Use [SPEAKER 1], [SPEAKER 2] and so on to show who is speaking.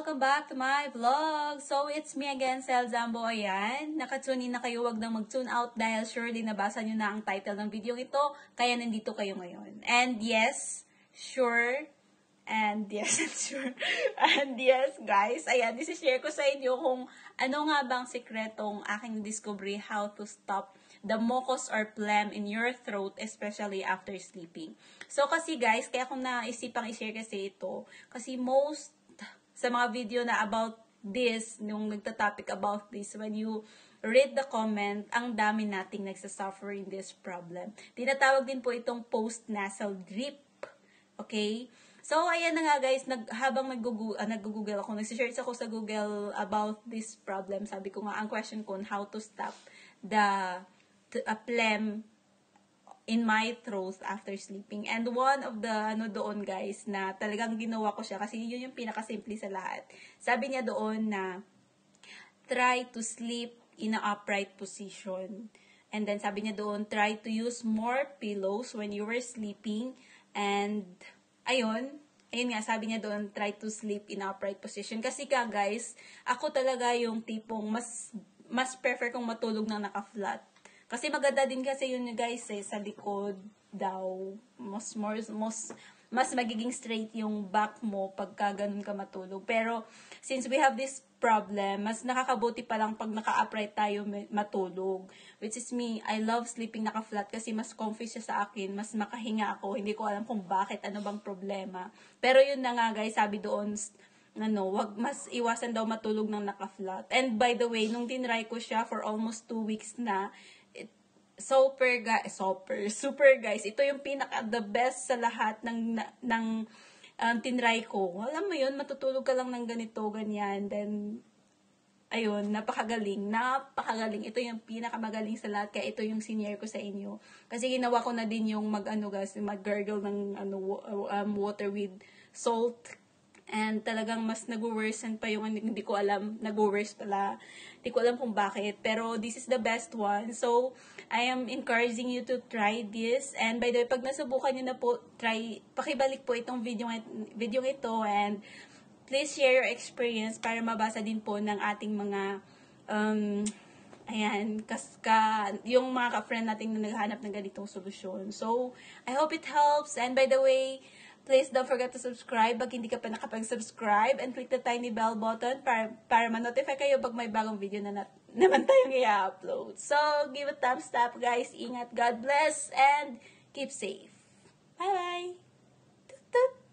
[SPEAKER 1] welcome back to my vlog. So, it's me again, Sel Zambo. Ayan, nakatune in na kayo, wag nang mag-tune out dahil surely nabasa nyo na ang title ng video ito, kaya nandito kayo ngayon. And yes, sure, and yes, and sure, and yes, guys, ayan, isi-share ko sa inyo kung ano nga bang sikretong aking discovery how to stop the mucus or phlegm in your throat, especially after sleeping. So, kasi guys, kaya akong naisipang i-share kasi ito, kasi most sa mga video na about this, nung nagta-topic about this, when you read the comment, ang dami nating nagsasuffer in this problem. Tinatawag din po itong post-nasal drip. Okay? So, ayan na nga guys, habang nag-google ako, nag-search ako sa Google about this problem. Sabi ko nga, ang question ko, how to stop a phlegm in my throat after sleeping. And one of the, doon guys, na talagang ginawa ko siya, kasi yun yung pinakasimple sa lahat. Sabi niya doon na, try to sleep in an upright position. And then sabi niya doon, try to use more pillows when you were sleeping. And, ayun nga, sabi niya doon, try to sleep in an upright position. Kasi ka guys, ako talaga yung tipong mas prefer kong matulog ng naka-flat. Kasi maganda din kasi yun guys sa likod daw. Mas magiging straight yung back mo pagka ganun ka matulog. Pero, since we have this problem, mas nakakabuti pa lang pag naka-upright tayo matulog. Which is me, I love sleeping naka-flat kasi mas comfy siya sa akin. Mas makahinga ako. Hindi ko alam kung bakit, ano bang problema. Pero yun na nga guys, sabi doon, wag mas iwasan daw matulog ng naka-flat. And by the way, nung tinry ko siya for almost 2 weeks na, super guys, ito yung the best sa lahat ng tinry ko. Alam mo yun, matutulog ka lang ng ganito, ganyan, then ayun, napakagaling. Ito yung pinakamagaling sa lahat, kaya ito yung senior ko sa inyo. Kasi ginawa ko na din yung mag-gargle ng water with salt. And talagang mas nag-worsen pa yung hindi ko alam, nag-worse pala. Hindi ko alam kung bakit. Pero this is the best one. So, I am encouraging you to try this. And by the way, pag nasubukan nyo na po, pakibalik po itong video ito. And please share your experience para mabasa din po ng ating mga, yung mga ka-friend natin na naghahanap ng ganitong solusyon. So, I hope it helps. And by the way, please don't forget to subscribe pag hindi ka pa nakapag-subscribe and click the tiny bell button para ma-notify kayo pag may bagong video na naman tayong i-upload. So, give a thumbs up guys. Ingat, God bless, and keep safe. Bye-bye! Toot toot!